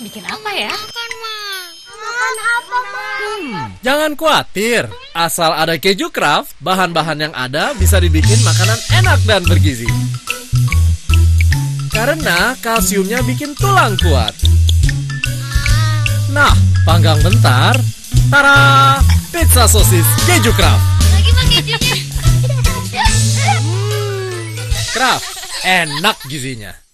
Bikin apa ya? Makan apa, Ma? Jangan khawatir, asal ada keju Kraft, bahan-bahan yang ada bisa dibikin makanan enak dan bergizi. Karena kalsiumnya bikin tulang kuat. Nah, panggang bentar. Tara, pizza sosis keju Kraft. Lagi pakai kejunya. Kraft, enak gizinya.